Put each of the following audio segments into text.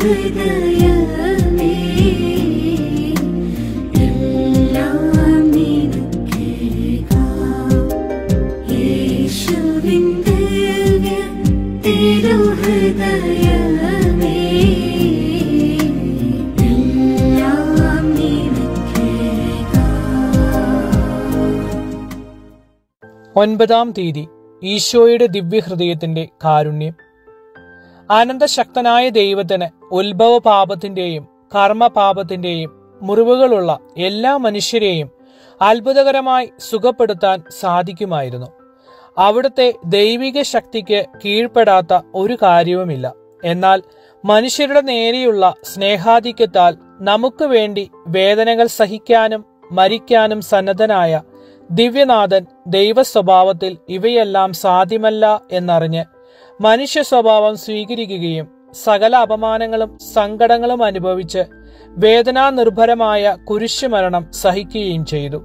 തിരുഹൃദയമേ എല്ലാം നിനക്കേകാം. യേശുവിൻ ദിവ്യ തിരുഹൃദയമേ എല്ലാം നിനക്കേകാം. 9-ാം തീയതി ഈശോയുടെ ദിവ്യഹൃദയത്തിന്റെ കാരുണ്യം. അനന്തശക്തനായ ദൈവത്തിന് ഉത്ഭവ പാപത്തിന്റെയും കർമ്മപാപത്തിന്റെയും മുറിവുകളുള്ള എല്ലാ മനുഷ്യരെയും അത്ഭുതകരമായി സുഖപ്പെടുത്താൻ സാധിക്കുമായിരുന്നു. അവിടുത്തെ ദൈവിക ശക്തിക്ക് കീഴ്പ്പെടാത്ത ഒരു കാര്യവുമില്ല. എന്നാൽ മനുഷ്യരുടെ നേരെയുള്ള സ്നേഹാധിക്യത്താൽ നമുക്ക് വേണ്ടി വേദനകൾ സഹിക്കാനും മരിക്കാനും സന്നദ്ധനായ ദിവ്യനാഥൻ ദൈവ സ്വഭാവത്തിൽ ഇവയെല്ലാം സാധ്യമല്ല എന്നറിഞ്ഞ് മനുഷ്യ സ്വഭാവം സ്വീകരിക്കുകയും സകല അപമാനങ്ങളും സങ്കടങ്ങളും അനുഭവിച്ച് വേദനാനിർഭരമായ കുരിശുമരണം സഹിക്കുകയും ചെയ്തു.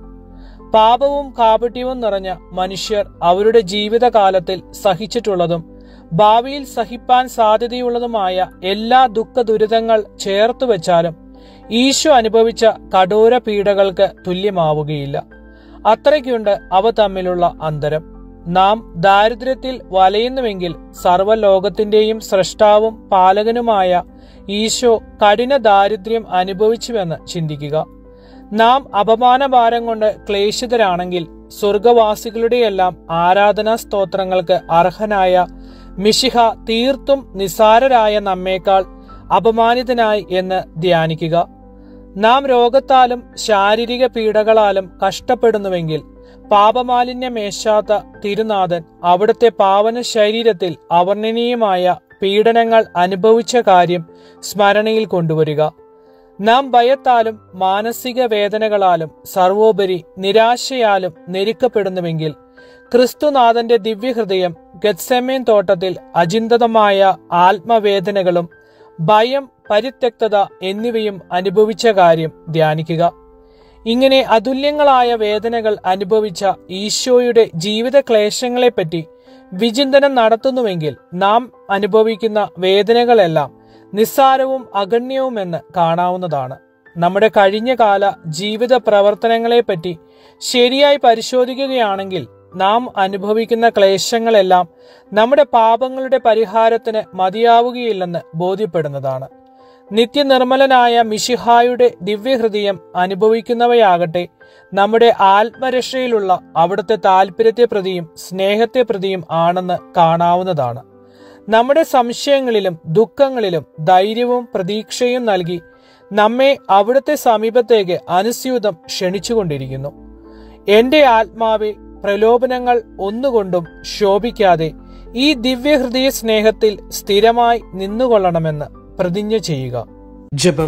പാപവും കാപട്യവും നിറഞ്ഞ മനുഷ്യർ അവരുടെ ജീവിതകാലത്തിൽ സഹിച്ചിട്ടുള്ളതും ഭാവിയിൽ സഹിപ്പാൻ സാധ്യതയുള്ളതുമായ എല്ലാ ദുഃഖ ദുരിതങ്ങൾ ചേർത്തുവെച്ചാലും ഈശോ അനുഭവിച്ച കഠോര പീഡകൾക്ക് തുല്യമാവുകയില്ല. അത്രയ്ക്കുണ്ട് അവ തമ്മിലുള്ള അന്തരം. നാം ദാരിദ്ര്യത്തിൽ വലയുന്നുവെങ്കിൽ സർവ്വലോകത്തിന്റെയും സ്രഷ്ടാവും പാലകനുമായ ഈശോ കഠിന ദാരിദ്ര്യം അനുഭവിച്ചുവെന്ന് ചിന്തിക്കുക. നാം അപമാനഭാരം കൊണ്ട് ക്ലേശിതരാണെങ്കിൽ സ്വർഗവാസികളുടെയെല്ലാം ആരാധനാ സ്തോത്രങ്ങൾക്ക് അർഹനായ മിശിഹ തീർത്തും നിസാരരായ നമ്മേക്കാൾ അപമാനിതനായി എന്ന് ധ്യാനിക്കുക. നാം രോഗത്താലും ശാരീരിക പീഡകളാലും കഷ്ടപ്പെടുന്നുവെങ്കിൽ പാപമാലിന്യമേശാത്ത തിരുനാഥൻ അവിടുത്തെ പാവന ശരീരത്തിൽ അവർണ്ണനീയമായ പീഡനങ്ങൾ അനുഭവിച്ച കാര്യം സ്മരണയിൽ കൊണ്ടുവരിക. നാം ഭയത്താലും മാനസിക വേദനകളാലും സർവോപരി നിരാശയാലും ഞെരുക്കപ്പെടുന്നുവെങ്കിൽ ക്രിസ്തുനാഥന്റെ ദിവ്യഹൃദയം ഗെത്സമേൻ തോട്ടത്തിൽ അചിന്തതമായ ആത്മവേദനകളും ഭയം, പരിത്യക്തത എന്നിവയും അനുഭവിച്ച കാര്യം ധ്യാനിക്കുക. ഇങ്ങനെ അതുല്യങ്ങളായ വേദനകൾ അനുഭവിച്ച ഈശോയുടെ ജീവിത ക്ലേശങ്ങളെപ്പറ്റി വിചിന്തനം നടത്തുന്നുവെങ്കിൽ നാം അനുഭവിക്കുന്ന വേദനകളെല്ലാം നിസ്സാരവും അഗണ്യവുമെന്ന് കാണാവുന്നതാണ്. നമ്മുടെ കഴിഞ്ഞകാല ജീവിത പ്രവർത്തനങ്ങളെപ്പറ്റി ശരിയായി പരിശോധിക്കുകയാണെങ്കിൽ നാം അനുഭവിക്കുന്ന ക്ലേശങ്ങളെല്ലാം നമ്മുടെ പാപങ്ങളുടെ പരിഹാരത്തിന് മതിയാവുകയില്ലെന്ന് ബോധ്യപ്പെടുന്നതാണ്. നിത്യനിർമ്മലനായ മിശിഹായുടെ ദിവ്യഹൃദയം അനുഭവിക്കുന്നവയാകട്ടെ നമ്മുടെ ആത്മരക്ഷയിലുള്ള അവിടുത്തെ താല്പര്യത്തെ പ്രതിയും സ്നേഹത്തെ പ്രതിയും ആണെന്ന് കാണാവുന്നതാണ്. നമ്മുടെ സംശയങ്ങളിലും ദുഃഖങ്ങളിലും ധൈര്യവും പ്രതീക്ഷയും നൽകി നമ്മെ അവിടുത്തെ സമീപത്തേക്ക് അനുസ്യൂതം ക്ഷണിച്ചുകൊണ്ടിരിക്കുന്നു. എന്റെ ആത്മാവെ, പ്രലോഭനങ്ങൾ ഒന്നുകൊണ്ടും ശോഭിക്കാതെ ഈ ദിവ്യഹൃദയ സ്നേഹത്തിൽ സ്ഥിരമായി നിന്നുകൊള്ളണമെന്ന് പ്രതിജ്ഞ ചെയ്യുക. ജപം.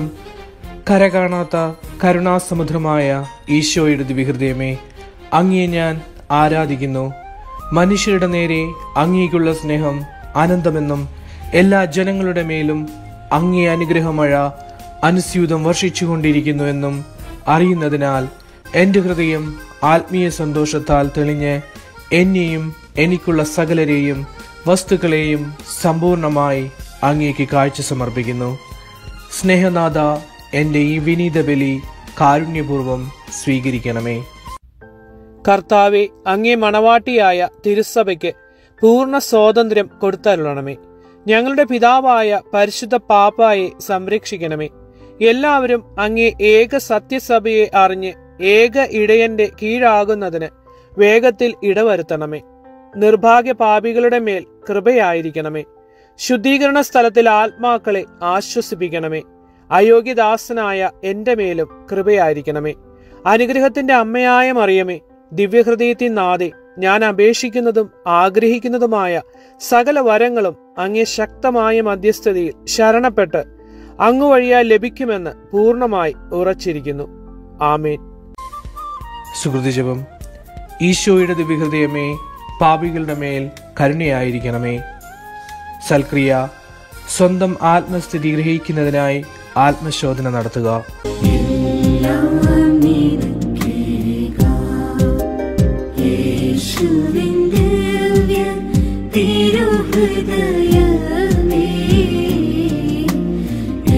കരകാണാത്ത കരുണാസമുദ്രമായ ഈശോയുടെ ദിവ്യഹൃദയമേ, അങ്ങയെ ഞാൻ ആരാധിക്കുന്നു. മനുഷ്യരുടെ നേരെ അങ്ങേക്കുള്ള സ്നേഹം അനന്തമെന്നും എല്ലാ ജനങ്ങളുടെ മേലും അങ്ങേ അനുഗ്രഹമഴ അനുസ്യൂതം വർഷിച്ചുകൊണ്ടിരിക്കുന്നുവെന്നും അറിയുന്നതിനാൽ എൻ്റെ ഹൃദയം ആത്മീയ സന്തോഷത്താൽ തെളിഞ്ഞ് എന്നെയും എനിക്കുള്ള സകലരെയും വസ്തുക്കളെയും സമ്പൂർണമായി അങ്ങേക്ക് കാഴ്ച സമർപ്പിക്കുന്നു. സ്നേഹനാഥ, എൻ്റെ ഈ വിനീത ബലി കാരുണ്യപൂർവം സ്വീകരിക്കണമേ. കർത്താവെ, അങ്ങേ മണവാട്ടിയായ തിരുസഭയ്ക്ക് പൂർണ്ണ സ്വാതന്ത്ര്യം കൊടുത്തരുളണമേ. ഞങ്ങളുടെ പിതാവായ പരിശുദ്ധ പാപ്പായെ സംരക്ഷിക്കണമേ. എല്ലാവരും അങ്ങേ ഏക സത്യസഭയെ അറിഞ്ഞ് ഏക ഇടയന്റെ കീഴാകുന്നതിന് വേഗത്തിൽ ഇടവരുത്തണമേ. നിർഭാഗ്യ പാപികളുടെ മേൽ കൃപയായിരിക്കണമേ. ശുദ്ധീകരണ സ്ഥലത്തിൽ ആത്മാക്കളെ ആശ്വസിപ്പിക്കണമേ. അയോഗ്യദാസനായ എന്റെ മേലും കൃപയായിരിക്കണമേ. അനുഗ്രഹത്തിന്റെ അമ്മയായ മറിയമേ, ദിവ്യഹൃദയത്തിൻ നാഥേ, ഞാൻ അപേക്ഷിക്കുന്നതും ആഗ്രഹിക്കുന്നതുമായ സകല വരങ്ങളും അങ്ങേ ശക്തമായ മധ്യസ്ഥതയിൽ ശരണപ്പെട്ട് അങ്ങ് വഴിയാൽ ലഭിക്കുമെന്ന് പൂർണ്ണമായി ഉറച്ചിരിക്കുന്നു. ആമേൻ. സുഹൃതജപം. ഈശോയുടെ ദിവ്യഹൃദയമേ, പാപികളുടെ മേൽ കരുണയായിരിക്കണമേ. സൽക്രിയ. സ്വന്തം ആത്മസ്ഥിതി ഗ്രഹിക്കുന്നതിനായി ആത്മശോധന നടത്തുക. തിരുഹൃദയമേ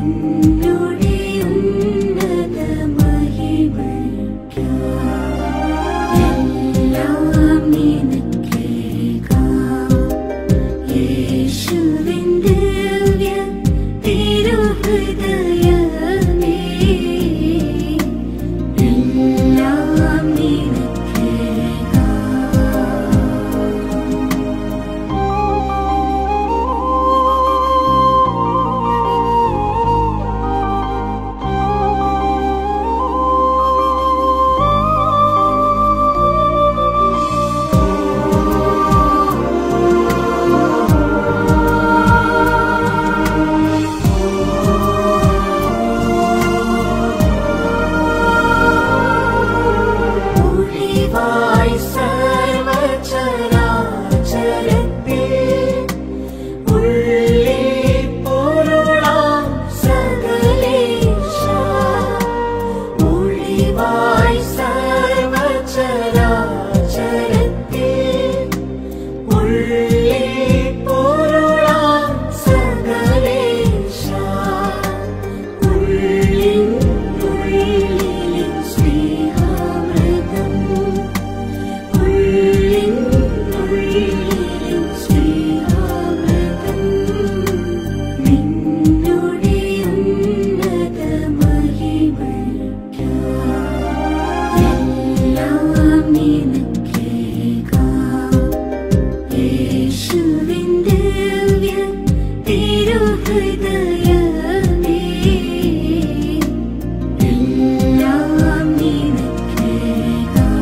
നിന്നുടെ ഉന്നത മഹിമയ്ക്കായി എല്ലാം നിനക്കേകാം. യേശുവിൻ ദിവ്യ തിരുഹൃദയമേ, എല്ലാം നിനക്കേകാം. ഒളിവായി സർവ്വചരാചരത്തിൽ ഉള്ളിൽ പൊരുളാം സകലേശ. ഒളിവായി സർവ്വചരാചരത്തിൽ ഉള്ളിൽ പൊരുളാം സകലേശ. ഉള്ളിൻ ഉള്ളിലും സ്നേഹാമൃതം, ഉള്ളിൻ ഉള്ളിലും സ്നേഹാമൃതം. നിന്നുടെ ഉന്നത മഹിമയ്ക്കായി എല്ലാം നിനക്കേകാം. യേശുവിൻ ദിവ്യ തിരുഹൃദയമേ, എല്ലാം നിനക്കേകാം.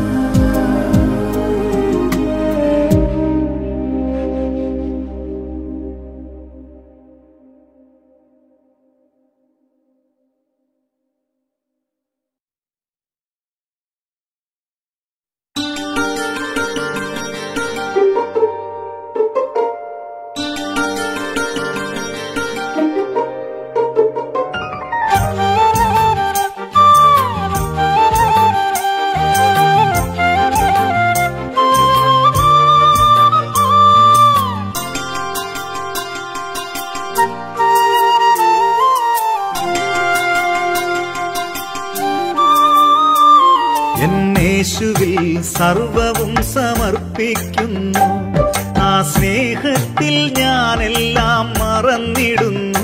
എന്നേശുവിൽ സർവവും സമർപ്പിക്കുന്നു. ആ സ്നേഹത്തിൽ ഞാനെല്ലാം മറന്നിടുന്നു.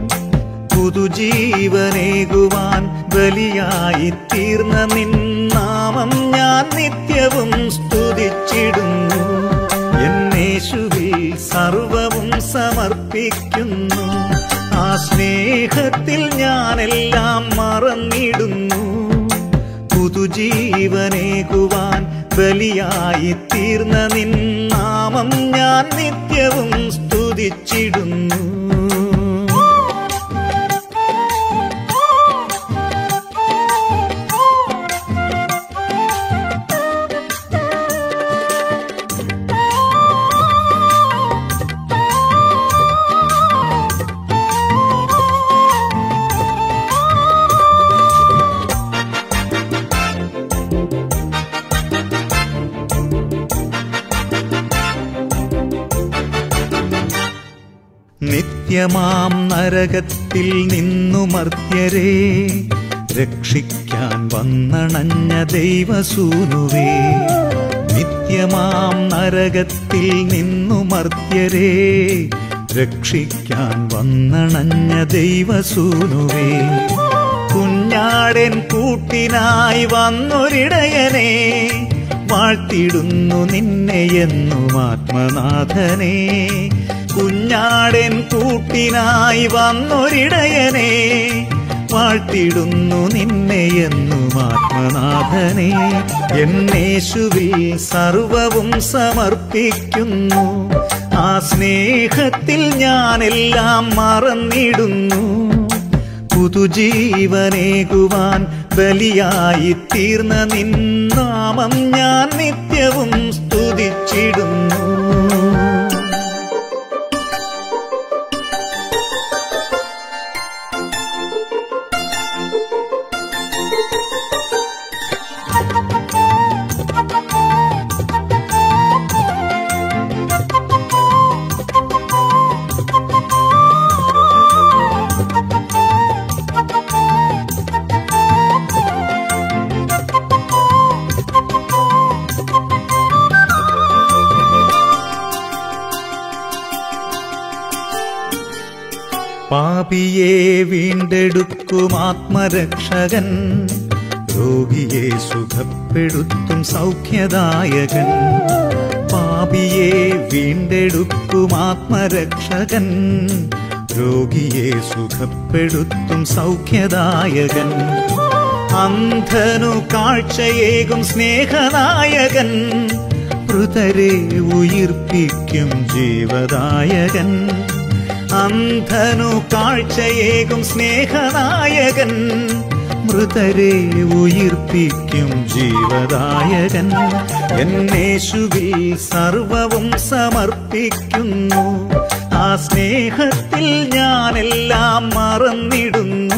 പുതുജീവനേകുവാൻ ബലിയായി തീർന്ന നിൻ നാമം ഞാൻ നിത്യവും സ്തുതിച്ചിടുന്നു. എന്നേശുവിൽ സർവവും സമർപ്പിക്കുന്നു. ആ സ്നേഹത്തിൽ ഞാനെല്ലാം മറന്നിടുന്നു. പുതുജീവനേകുവാൻ ബലിയായി തീർന്ന നിൻ നാമം ഞാൻ നിത്യവും സ്തുതിച്ചിടുന്നു. നിത്യമാം നരകത്തിൽ നിന്നു മർത്യരെ രക്ഷിക്കാൻ വന്നണഞ്ഞ ദൈവസൂനുവേ. നിത്യമാം നരകത്തിൽ നിന്നു മർത്യരെ രക്ഷിക്കാൻ വന്നണഞ്ഞ ദൈവസൂനുവേ. കുഞ്ഞാടൻ കൂട്ടിനായി വന്നൊരിടയനെ വാഴ്ത്തിടുന്നു നിന്നെ എന്നും ആത്മനാഥനെ. കുഞ്ഞാടൻ കൂട്ടിനായി വന്നൊരിടയനെ വാഴ്ത്തിടുന്നു നിന്നെ എന്നും ആത്മനാഥനെ. എന്നേശുവിൽ സർവവും സമർപ്പിക്കുന്നു. ആ സ്നേഹത്തിൽ ഞാനെല്ലാം മറന്നിടുന്നു. പുതുജീവനേകുവാൻ ബലിയായി തീർന്ന നിൻ നാമം ഞാൻ നിത്യവും സ്തുതിച്ചിടുന്നു. പാപിയെ വീണ്ടെടുക്കും ആത്മരക്ഷകൻ, രോഗിയെ സുഖപ്പെടുത്തും സൗഖ്യദായകൻ. പാപിയെ വീണ്ടെടുക്കും ആത്മരക്ഷകൻ, രോഗിയെ സുഖപ്പെടുത്തും സൗഖ്യദായകൻ. അന്ധനു കാഴ്ചയേകും സ്നേഹനായകൻ, മൃതരെ ഉയിർപ്പിക്കും ജീവദായകൻ. അന്ധനു കാഴ്ചയേകും സ്നേഹനായകൻ, മൃതരെ ഉയിർപ്പിക്കും ജീവദായകൻ. എന്നേശുവിൽ സർവവും സമർപ്പിക്കുന്നു, ആ സ്നേഹത്തിൽ ഞാനെല്ലാം മറന്നിടുന്നു.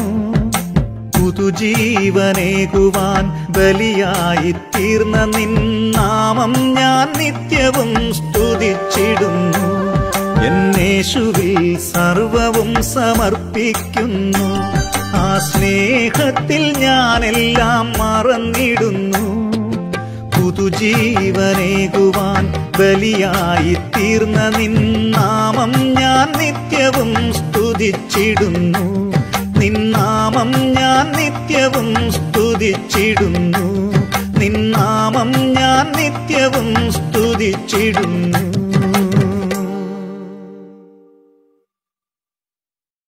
പുതുജീവനേകുവാൻ ബലിയായി തീർന്ന നിൻ നാമം ഞാൻ നിത്യവും സ്തുതിച്ചിടുന്നു. എന്നേശുവിൽ സർവവും സമർപ്പിക്കുന്നു, ആ സ്നേഹത്തിൽ ഞാനെല്ലാം മറന്നിടുന്നു. പുതുജീവനേകുവാൻ ബലിയായി തീർന്ന നിൻ നാമം ഞാൻ നിത്യവും സ്തുതിച്ചിടുന്നു. നിൻ നാമം ഞാൻ നിത്യവും സ്തുതിച്ചിടുന്നു. നിൻ നാമം ഞാൻ നിത്യവും സ്തുതിച്ചിടുന്നു.